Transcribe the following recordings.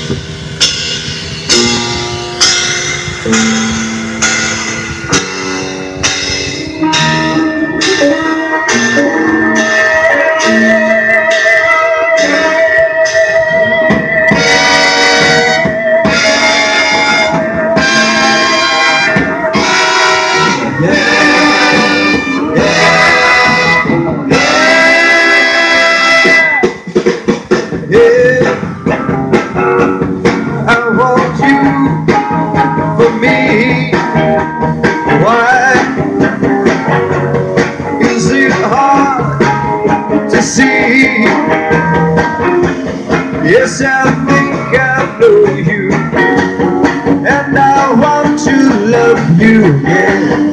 Yes, I think I know you, and I want to love you, yeah,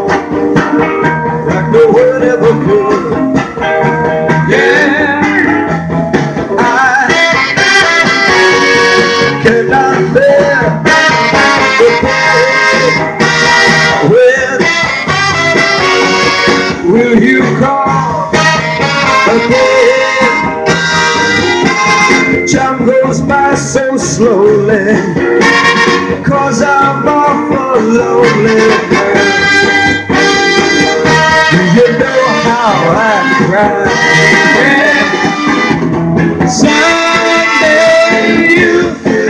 like no one ever could. Yeah, I cannot bear the pain. When will you come again? Time goes by so slowly, 'cause I'm awful lonely. Do you know how I cry? Yeah. Someday you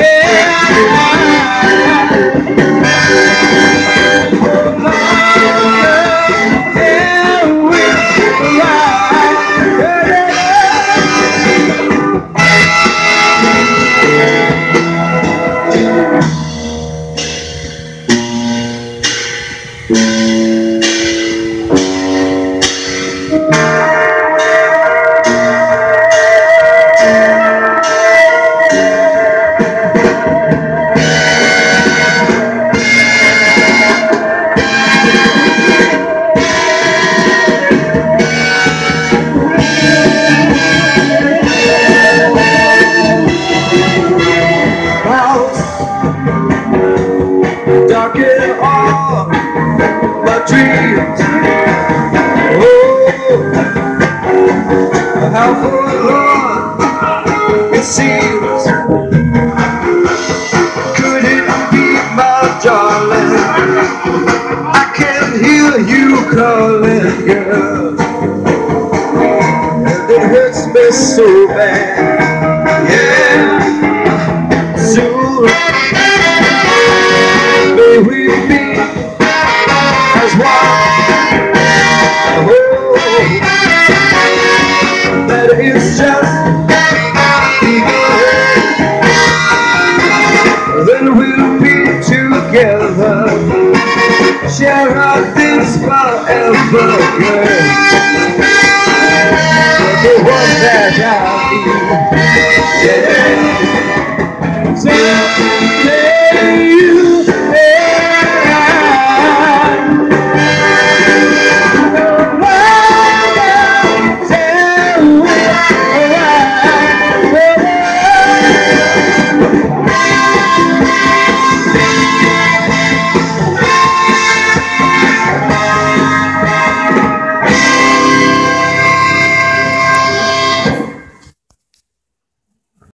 darken all my dreams. Oh, how forlorn it seems. Could it be, my darling? I can hear you calling, girl, and it hurts me so bad. Yeah, soon may we be as one. Oh, that is just begun. Then we'll be together, share our things forever, girl.